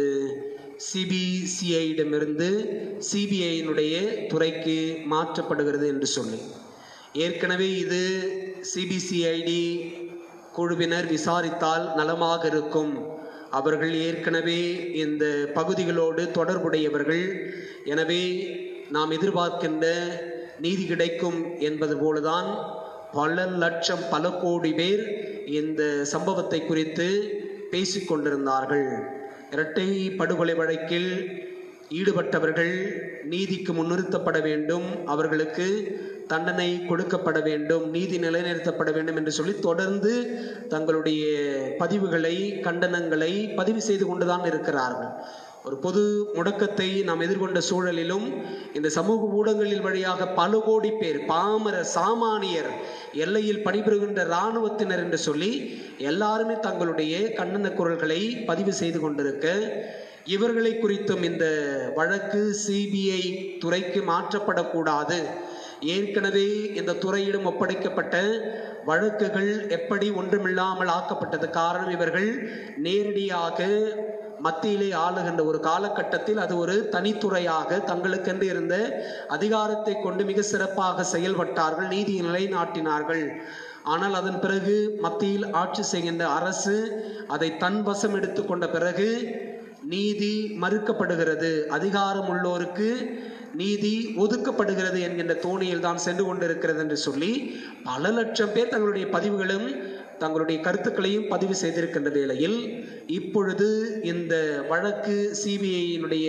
சிபிசிஐடமிருந்து சிபிஐனுடைய துறைக்கு மாற்றப்படுகிறது என்று சொல்லி, ஏற்கனவே இது சிபிசிஐடி குழுவினர் விசாரித்தால் நலமாக இருக்கும், அவர்கள் ஏற்கனவே இந்த பகுதிகளோடு தொடர்புடையவர்கள், எனவே நாம் எதிர்பார்க்கின்ற நீதி கிடைக்கும் என்பது போலதான் பல லட்சம் பல கோடி பேர் இந்த சம்பவத்தை குறித்து பேசிக்கொண்டிருந்தார்கள். இரட்டை படுகொலை வழக்கில் ஈடுபட்டவர்கள் நீதிக்கு முன்னிறுத்தப்பட வேண்டும், அவர்களுக்கு தண்டனை கொடுக்கப்பட வேண்டும், நீதி நிலைநிறுத்தப்பட வேண்டும் என்று சொல்லி தொடர்ந்து தங்களுடைய பதிவுகளை, கண்டனங்களை பதிவு செய்து கொண்டுதான் இருக்கிறார்கள். ஒரு பொது முடக்கத்தை நாம் எதிர்கொண்ட சூழலிலும் இந்த சமூக ஊடகங்களில் வழியாக பல கோடி பேர், பாமர சாமானியர், எல்லையில் பணிபுரிகின்ற இராணுவத்தினர் என்று சொல்லி எல்லாருமே தங்களுடைய கண்டன குரல்களை பதிவு செய்து கொண்டிருக்க, இவர்களை குறித்தும் இந்த வழக்கு சிபிஐ துறைக்கு மாற்றப்படக்கூடாது, ஏற்கனவே இந்த துறையிடம் ஒப்படைக்கப்பட்ட வழக்குகள் எப்படி ஒன்றுமில்லாமல் ஆக்கப்பட்டது, காரணம் இவர்கள் நேரடியாக மத்தியிலே ஆளுகின்ற ஒரு காலகட்டத்தில் அது ஒரு தனித்துறையாக தங்களுக்கென்று இருந்த அதிகாரத்தை கொண்டு மிக சிறப்பாக செயல்பட்டார்கள், நீதியை நிலைநாட்டினார்கள். ஆனால் அதன் பிறகு மத்தியில் ஆட்சி செய்கின்ற அரசு அதை தன் வசம் எடுத்துக்கொண்ட பிறகு நீதி மறுக்கப்படுகிறது, அதிகாரம் உள்ளோருக்கு நீதி ஒதுக்கப்படுகிறது என்கின்ற தோணியில் தான் சென்று கொண்டிருக்கிறது என்று சொல்லி பல லட்சம் பேர் தங்களுடைய பதிவுகளும் தங்களுடைய கருத்துக்களையும் பதிவு செய்திருக்கின்ற வேளையில் இப்பொழுது இந்த வழக்கு சிபிஐயினுடைய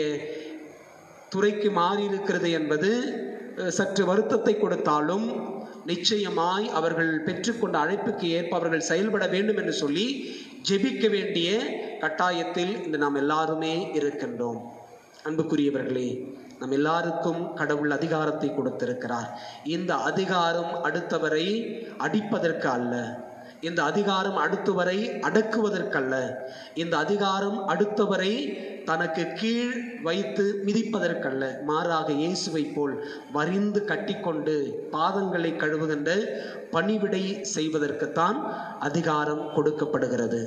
துறைக்கு மாறியிருக்கிறது என்பது சற்று வருத்தத்தை கொடுத்தாலும் நிச்சயமாய் அவர்கள் பெற்றுக்கொண்ட அழைப்புக்கு ஏற்ப அவர்கள் செயல்பட வேண்டும் என்று சொல்லி ஜெபிக்க வேண்டிய கட்டாயத்தில் இந்த நாம் எல்லாருமே இருக்கின்றோம். அன்புக்குரியவர்களே, நம் எல்லாருக்கும் கடவுள் அதிகாரத்தை கொடுத்திருக்கிறார். இந்த அதிகாரம் அடுத்தவரை அடிப்பதற்கு அல்ல, இந்த அதிகாரம் அடுத்தவரை அடக்குவதற்கல்ல, இந்த அதிகாரம் அடுத்தவரை தனக்கு கீழ் வைத்து மிதிப்பதற்கல்ல, மாறாக இயேசுவை போல் வரிந்து கட்டிக்கொண்டு பாதங்களை கழுவுகின்ற பணிவிடை செய்வதற்குத்தான் அதிகாரம் கொடுக்கப்படுகிறது.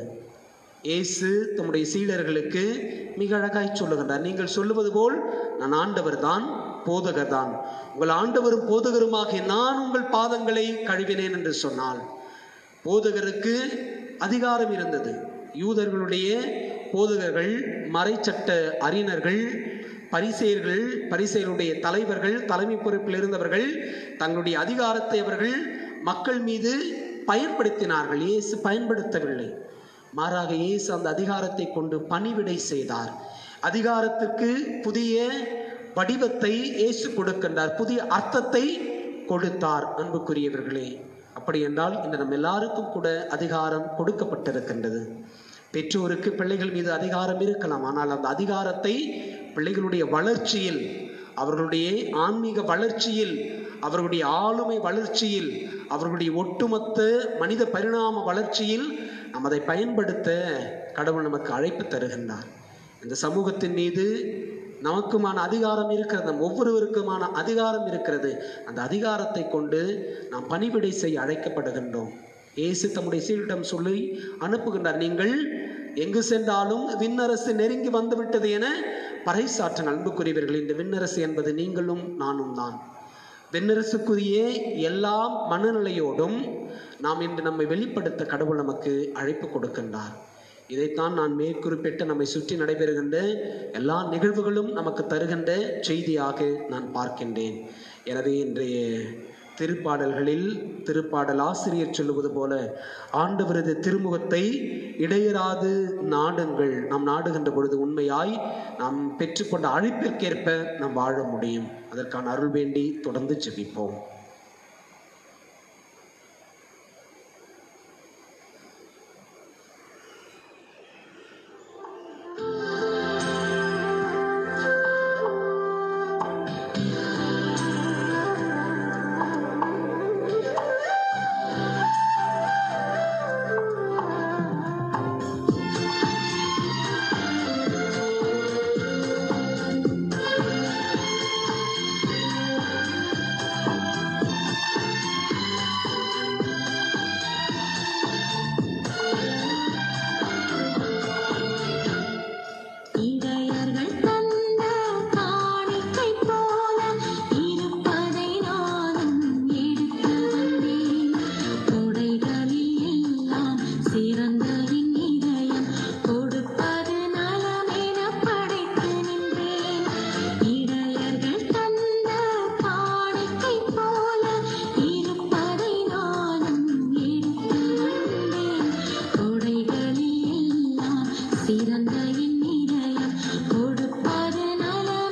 இயேசு தம்முடைய சீடர்களுக்கு மிக அழகாய் சொல்லுகின்றார், நீங்கள் சொல்லுவது போல் நான் ஆண்டவர் தான், போதகர் தான், உங்கள் ஆண்டவரும் போதகருமாகிய நான் உங்கள் பாதங்களை கழுவினேன் என்று சொன்னால், போதகருக்கு அதிகாரம் இருந்தது. யூதர்களுடைய போதகர்கள், மறைச்சட்ட அறிஞர்கள், பரிசேயருடைய தலைவர்கள், தலைமை பொறுப்பில் இருந்தவர்கள் தங்களுடைய அதிகாரத்தை அவர்கள் மக்கள் மீது பயன்படுத்தினார்கள். இயேசு பயன்படுத்தவில்லை, மாறாக இயேசு அந்த அதிகாரத்தை கொண்டு பணிவிடை செய்தார். அதிகாரத்திற்கு புதிய வடிவத்தை இயேசு கொடுக்கின்றார், புதிய அர்த்தத்தை கொடுத்தார். அன்புக்குரியவர்களே, அப்படி என்றால் இந்த நம்ம எல்லாருக்கும் கூட அதிகாரம் கொடுக்கப்பட்டிருக்கின்றது. பெற்றோருக்கு பிள்ளைகள் மீது அதிகாரம் இருக்கலாம், ஆனால் அந்த அதிகாரத்தை பிள்ளைகளுடைய வளர்ச்சியில், அவர்களுடைய ஆன்மீக வளர்ச்சியில், அவர்களுடைய ஆளுமை வளர்ச்சியில், அவர்களுடைய ஒட்டுமொத்த மனித பரிணாம வளர்ச்சியில் நாம் அதை பயன்படுத்த கடவுள் நமக்கு அழைப்பு தருகின்றார். இந்த சமூகத்தின் மீது நமக்குமான அதிகாரம் இருக்கிறது, நம் ஒவ்வொருவருக்குமான அதிகாரம் இருக்கிறது. அந்த அதிகாரத்தை கொண்டு நாம் பணிவிடை செய்ய அழைக்கப்படுகின்றோம். இயேசு தம்முடைய சீடரிடம் சொல்லி அனுப்புகின்றார், நீங்கள் எங்கு சென்றாலும் விண்ணரசு நெருங்கி வந்துவிட்டது என பறைசாற்ற. அன்புக்குரியவர்கள், இந்த விண்ணரசு என்பது நீங்களும் நானும் தான். விண்ணரசுக்குரிய எல்லா மனநிலையோடும் நாம் இன்று நம்மை வெளிப்படுத்த கடவுள் நமக்கு அழைப்பு கொடுக்கின்றார். இதைத்தான் நான் மேற்குறிப்பிட்டு நம்மை சுற்றி நடைபெறுகின்ற எல்லா நிகழ்வுகளும் நமக்கு தருகின்ற செய்தியாக நான் பார்க்கின்றேன். எனவே இன்றைய திருப்பாடல்களில் திருப்பாடல் ஆசிரியர் சொல்லுவது போல, ஆண்டவரது திருமுகத்தை இடையராது நாடுங்கள். நாம் நாடுகின்ற பொழுது உண்மையாய் நாம் பெற்றுக்கொண்ட அழைப்பிற்கேற்ப நாம் வாழ முடியும். அதற்கான அருள் வேண்டி தொடர்ந்து ஜெபிப்போம். சிறந்த என் இதயம் கொடுப்பது நலம்.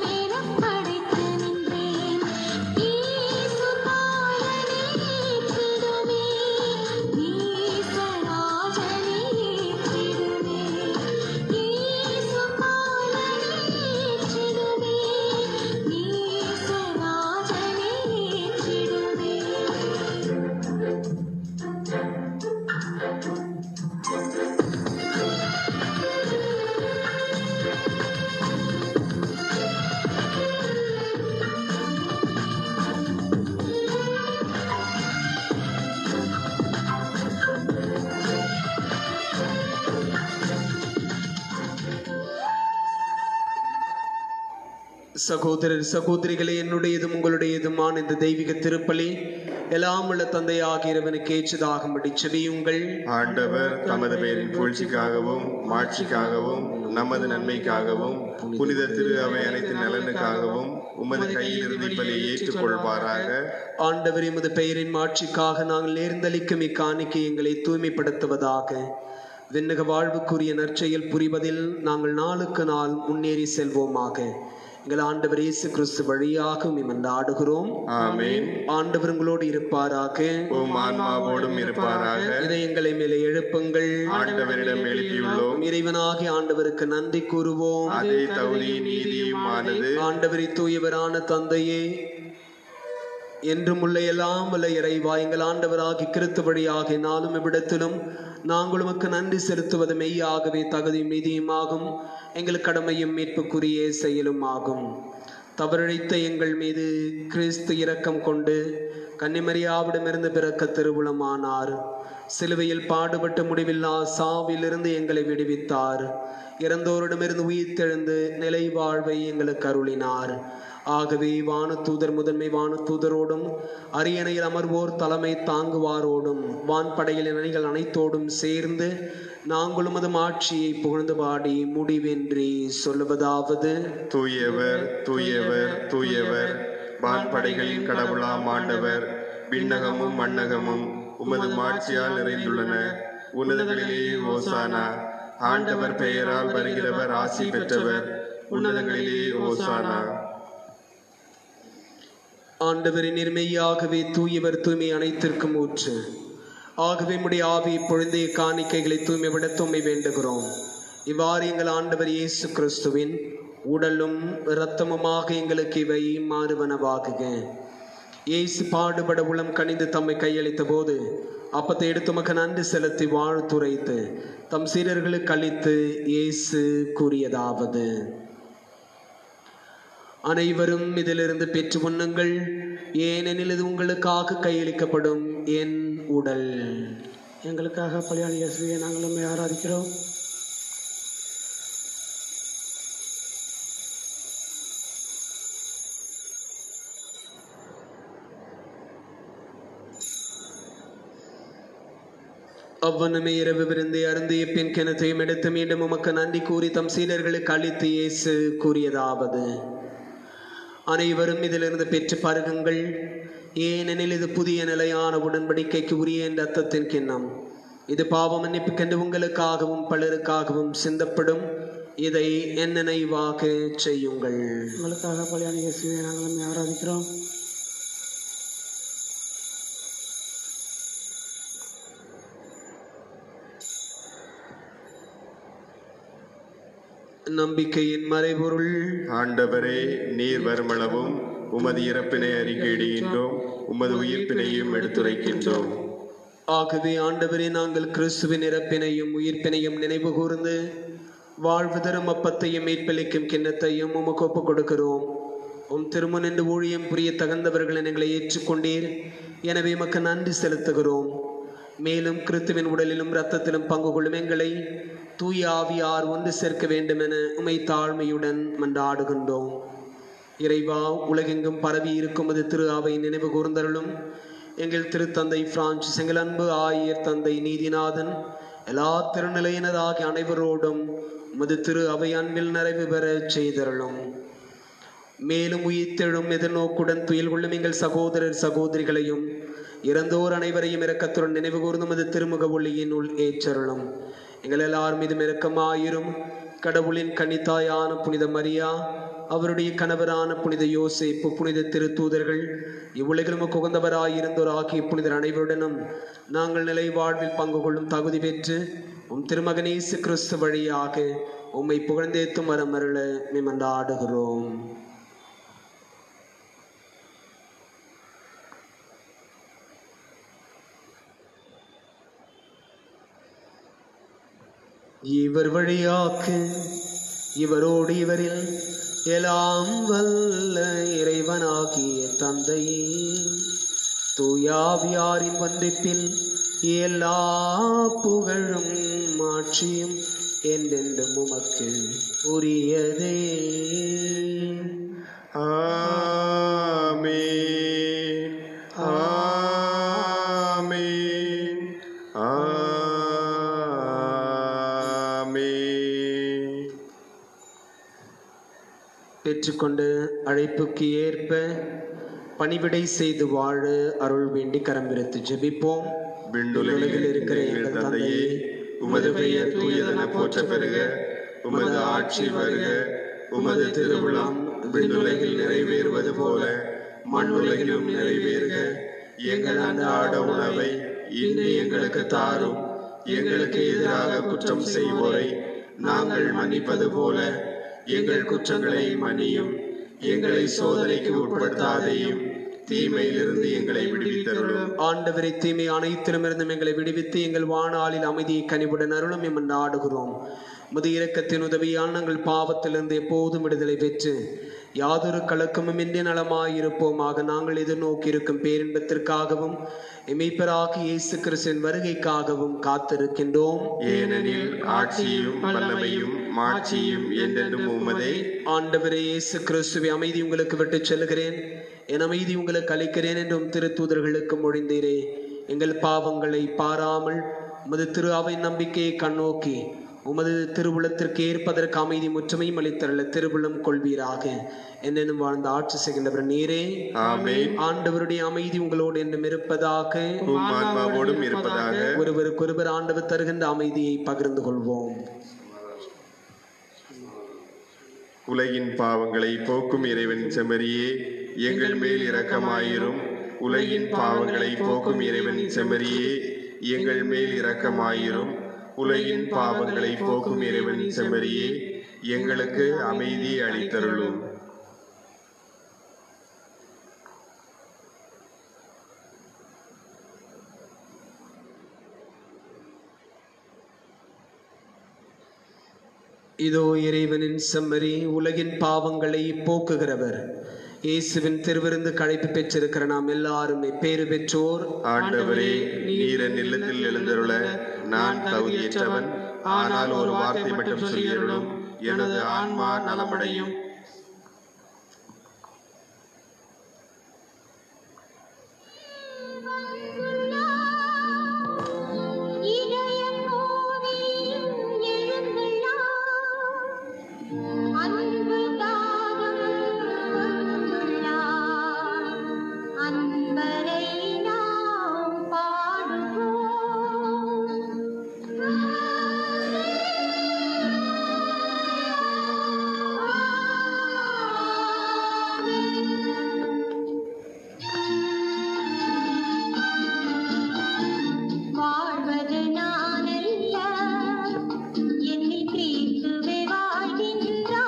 சகோதரர் சகோதரிகளே, என்னுடையதும் உங்களுடையதுமான இந்த தெய்வீக திருப்பலி எல்லாம் உள்ள தந்தையாகிய இறைவனுக்கு ஏற்றதாகும்படி செபியுங்கள். ஆண்டவர் தமது பெயரின் புகழ்ச்சிக்காகவும் மாட்சிக்காகவும் நமது நன்மைக்காகவும் புனித திரு அவை அனைத்து நலனுக்காகவும் உமது கையிலிருந்து இப்பலியை ஏற்றுக்கொள்வாராக. ஆண்டவர் எமது பெயரின் மாட்சிக்காக நாங்கள் நேர்ந்தளிக்கும் இக்காணிக்கை எங்களை தூய்மைப்படுத்துவதாக. விண்ணக வாழ்வுக்குரிய நற்செயல் புரிவதில் நாங்கள் நாளுக்கு நாள் முன்னேறி செல்வோமாக. எங்கள் ஆண்டவர் இயேசு கிறிஸ்து வழியாக மன்றாடுகிறோம். ஆமென். ஆண்டவர் உங்களோடு இருப்பாராக. உம் ஆன்மாவோடும் இருப்பாராக. இதயங்களை மேலே எழுப்புங்கள். ஆண்டவரிடம் எழுப்பியுள்ளோம். இறைவனாகிய ஆண்டவருக்கு நன்றி கூறுவோம். அதே தகுதியும் நீதியுமானது. ஆண்டவரை தூயவரான தந்தையே, என்றும் உள்ள எல்லாம் வல்ல இறைவா, எங்கள் ஆண்டவராகி கிறிஸ்து வழியாக நாளும் இவ்விடத்திலும் நாங்கள் உமக்கு நன்றி செலுத்துவது மெய்யாகவே தகுதியும் நீதியுமாகும். எங்கள் கடமையும் மீட்புக்குரிய செயலும் ஆகும். தவறிழைத்த எங்கள் மீது கிறிஸ்து இரக்கம் கொண்டு கன்னிமரியாவிடமிருந்து பிறக்க திருவுளமானார். சிலுவையில் பாடுபட்டு முடிவில்லா சாவிலிருந்து எங்களை விடுவித்தார். இறந்தோரிடமிருந்து உயிர்த்தெழுந்து நிலை வாழ்வை எங்களுக்கு அருளினார். ஆகவே வானதூதர் முதன்மை வானதூதரோடும் அரியணையில் அமர்வோர் தலைமை தாங்குவாரோடும் வான்படைகளின் அணிகள் அனைத்தோடும் சேர்ந்து நாங்கள் உமது ஆட்சியை புகழ்ந்து பாடி முடிவென்றி சொல்லுவதாவது: தூயவர் தூயவர் தூயவர், வான்படைகளின் கடவுளாம் ஆண்டவர். விண்ணகமும் மண்ணகமும் உமது மாட்சியால் நிறைந்துள்ளன. உன்னதங்களிலே ஓசானா. ஆண்டவர் பெயரால் வருகிறவர் ஆசி பெற்றவர். உன்னதங்களிலே ஓசானா. ஆண்டவரின் நேர்மையாகவே தூயவர், தூய்மை அனைத்திற்கும் ஊற்று. ஆகவே உம்முடைய ஆவியை பொழுதைய காணிக்கைகளை தூய்மைப்படுத்த உம்மை வேண்டுகிறோம். இவ்வாறு எங்கள் ஆண்டவர் இயேசு கிறிஸ்துவின் உடலும் இரத்தமுமாக எங்களுக்கு இவை மாறுவனவாகுக. இயேசு பாடுபட உளம் கனிந்து தம்மை கையளித்த போது அப்பத்தை எடுத்து உமக்கு நன்றி செலுத்தி வாழ்த்துரைத்து தம் சீடர்களுக்கு அளித்து இயேசு கூறியதாவது: அனைவரும் இதிலிருந்து பெற்று உண்ணுங்கள், ஏனெனில் இது உங்களுக்காக கையளிக்கப்படும் என் உடல். எங்களுக்காக பலியான இயேசுவை நாங்கள் உம்மை ஆராதிக்கிறோம். அவ்வனமே இரவு விருந்தை அருந்திய பின் கிணத்தையும் எடுத்து மீண்டும் உமக்கு நன்றி கூறி தம் சீடர்களுக்கு அளித்து இயேசு கூறியதாவது: அனைவரும் இதிலிருந்து பெற்று பருகுங்கள், ஏனெனில் இது புதிய நிலையான உடன்படிக்கைக்கு உரிய என் இரத்தத்தின் கிண்ணம். இது பாவ மன்னிப்புக்கென்று உங்களுக்காகவும் பலருக்காகவும் சிந்தப்படும். இதை என் நினைவாக செய்யுங்கள். எங்களுக்காக பலியான இயேசுவை நாங்கள் உம்மை ஆராதிக்கிறோம். நம்பிக்கையின் மறைபொருள். ஆண்டவரே, நீர் வருமளவும் உமது இறப்பினை அறிக்கையிடுகின்றோம், உமது உயிர்ப்பினையும் எடுத்துரைக்கின்றோம். ஆகவே ஆண்டவரே, நாங்கள் கிறிஸ்துவின் இறப்பினையும் உயிர்ப்பினையும் நினைவு கூர்ந்து வாழ்வு தரும் அப்பத்தையும் மீட்பளிக்கும் கிண்ணத்தையும் உமக்கு ஒப்புக் கொடுக்கிறோம். உம் திருமுன் என்று ஊழியம் புரிய தகுந்தவர்கள் எங்களை ஏற்றுக்கொண்டீர். எனவே உமக்கு நன்றி செலுத்துகிறோம். மேலும் கிறிஸ்துவின் உடலிலும் இரத்தத்திலும் பங்கு கொள்ளும் எங்களை தூய ஆவியார் ஒன்று சேர்க்க வேண்டும் என உமை தாழ்மையுடன் மன்றாடுகின்றோம். இறைவா, உலகெங்கும் பரவி இருக்கும் அது திரு அவை நினைவு கூர்ந்தருளும். எங்கள் திருத்தந்தை பிரான்சிஸ், எங்கள் அன்பு ஆயர் தந்தை நீதிநாதன், எல்லா திருநிலையினராகிய அனைவரோடும் உமது திரு அவை அன்பில் நிறைவு பெற செய்தருளும். மேலும் உயிர்த்தெழும் எதிர்நோக்குடன் துயில் கொள்ளும் எங்கள் சகோதரர் சகோதரிகளையும் இறந்தோர் அனைவரையும் இரக்கத்துடன் நினைவு கூர்ந்து உமது திருமுக ஒளியின் உள் ஏற்றருளும். எங்கள் எல்லார் மீதும் இரக்கமாயிரும். கடவுளின் கன்னித்தாயான புனித மரியா, அவருடைய கணவரான புனித யோசேப்பு, புனித திருத்தூதர்கள், இவ்வுலகிலும் உகந்தவராயிருந்தோர் ஆகிய புனிதர் அனைவருடனும் நாங்கள் நிலை வாழ்வில் பங்கு கொள்ளும் தகுதி பெற்று உம் திருமகன் இயேசு கிறிஸ்து வழியாக உம்மை புகழ்ந்தேத்தும் வரமருள மன்றாடுகிறோம். இவர் வழியாக இவரோடு இவரில் எல்லாம் வல்ல இறைவனாகிய தந்தையே, தூயாவியாரின் ஒன்றிப்பில் எல்லா புகழும் மாட்சியும் என்றென்றும் உமக்கு உரியதே. பெற்றுக்கொண்டு அழைப்புக்கு ஏற்ப பணிவிடை செய்து வாழ அருள் வேண்டி கரம் விரித்து ஜெபிப்போம். விண்ணுலகில் இருக்கிற எங்கள் தந்தையே, உமது பெயர் தூயதென போற்ற பெறுக. உமது ஆட்சி வருக. உமது திருவுளம் விண்ணுலகில் நிறைவேறுவது போல மண்ணுலகிலும் நிறைவேறுக. எங்கள் அன்றாட உணவை இன்று எங்களுக்கு தாரும். எங்களுக்கு எதிராக குற்றம் செய்வோரை நாங்கள் மன்னிப்பது போல எங்கள் குற்றங்களை மன்னியும். எங்களை சோதனைக்கு உட்படுத்தாதையும், தீமையிலிருந்து எங்களை விடுவித்தருளும். ஆண்டவரை தீமை அனைத்திலுமிருந்தும் எங்களை விடுவித்து எங்கள் வாணாளில் அமைதியை கனிவுடன் அருளும் எம் நாடுகிறோம். முது இரக்கத்தின் உதவியால் நாங்கள் பாவத்திலிருந்து எப்போதும் விடுதலை பெற்று யாதொரு கலக்கமும் இன்றி நலமாயிருப்போமாக. நாங்கள் எதிர்நோக்கி இருக்கும் பேரின்பத்திற்காகவும் எமைப்பராகி இயேசு கிறிஸ்துவின் வருகைக்காகவும் காத்திருக்கின்றோம். ஏனெனில் ஆட்சியும் வல்லமையும் மாட்சியும் என்றென்றும் உமதே. ஆண்டவரே இயேசு கிறிஸ்துவை அமைதி உங்களுக்கு விட்டுச் செல்கிறேன், என் அமைதி உங்களுக்கு அளிக்கிறேன் என்றும் திருத்தூதர்களுக்கு மொழிந்தீரே. எங்கள் பாவங்களை பாராமல் உமது திரு அவை நம்பிக்கையை கண்ணோக்கி உமது திருவுளத்திற்கு ஏற்பதற்கு அமைதி முற்றுமையும் அளித்தருள திருவுளம் கொள்வீராக. என்னென்னும் வாழ்ந்த ஆட்சி செய்கின்றவர் நீரே. ஆமென். ஆண்டவருடைய அமைதி உங்களோடு என்றும் இருப்பதாக, உம் ஆன்மாவோடும் இருப்பதாக. ஒருவருக்கொருவர் ஆண்டவர் தருகின்ற அமைதியை பகிர்ந்து கொள்வோம். உலகின் பாவங்களை போக்கும் இறைவன் செம்மறியே, எங்கள் மேல் இரக்கமாயிரும். உலகின் பாவங்களை போக்கும் இறைவன் செம்மறியே, எங்கள் மேல் இரக்கமாயிரும். உலகின் பாவங்களை போக்கும் இறைவன் செம்மறியே, எங்களுக்கு அமைதி அளித்தருளும். இதோ இறைவனின் செம்மறி, உலகின் பாவங்களை போக்குகிறவர். இயேசுவின் திருவிருந்து கழைப்பு பெற்றிருக்கிற நாம் எல்லாருமே பேறு பெற்றோர். ஆண்டவரே, நீர் என் இல்லத்தில் எழுந்தருள நான் தகுதியற்றவன். ஆனால் ஒரு வார்த்தை மட்டும் சொல்லியருளும், எனது ஆன்மா நலமடையும். வாழ்வது நானல்ல, என்னை கிறிஸ்துவே வாழ்கின்றார்.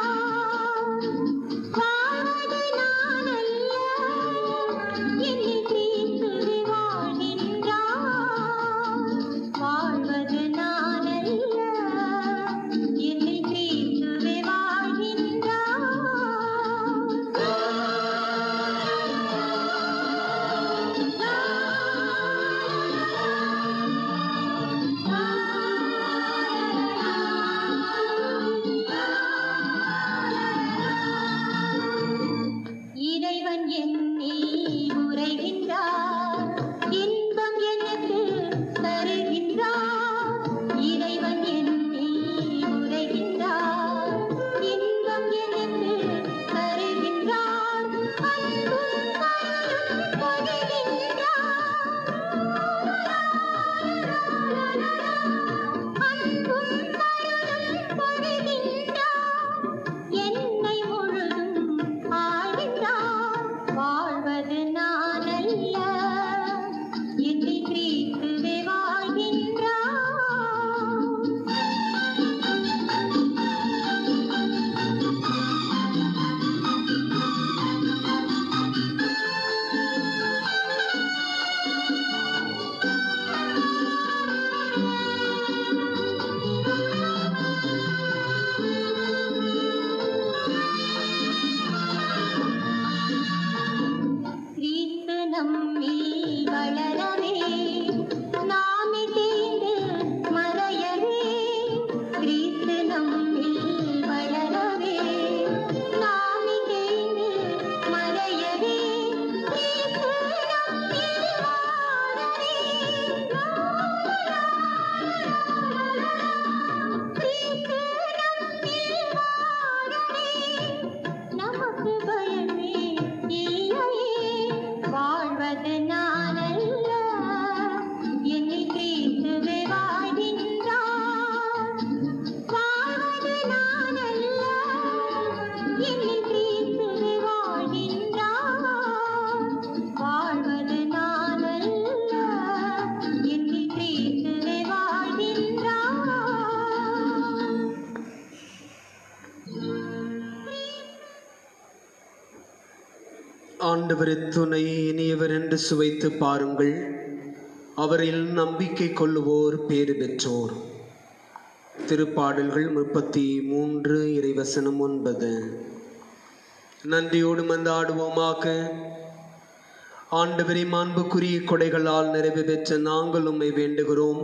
ஆண்டவர் துணை இனியவர் என்று சுவைத்து பாருங்கள். அவரில் நம்பிக்கை கொள்ளுவோர் பேறு பெற்றோர். திருப்பாடல்கள் 33 இறைவசனம் 9. நன்றியோடு மன்றாடுவோமாக. ஆண்டவரே, மாண்புக்குரிய கொடைகளால் நிறைவு பெற்ற நாங்கள் உம்மை வேண்டுகிறோம்.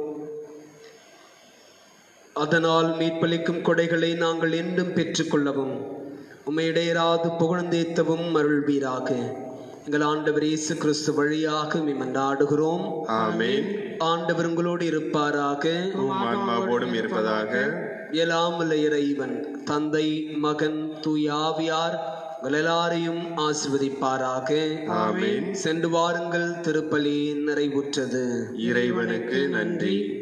அதனால் மீட்பளிக்கும் கொடைகளை நாங்கள் என்றும் பெற்றுக்கொள்ளவும் உம்மை இடையராது புகழ்ந்தேத்தவும் அருள்வீராக. எங்கள் ஆண்டவர் இயேசு கிறிஸ்து வழியாக மன்றாடுகிறோம். ஆமென். ஆண்டவர் உங்களோடு இருப்பாராக. உம் ஆன்மாவோடும் இருப்பதாக. எல்லாம் வல்ல இறைவன் தந்தை, மகன், தூய ஆவியார் உங்கள் எல்லாரையும் ஆசீர்வதிப்பாராக. ஆமென். சென்று வாருங்கள், திருப்பலி நிறைவுற்றது. இறைவனுக்கு நன்றி.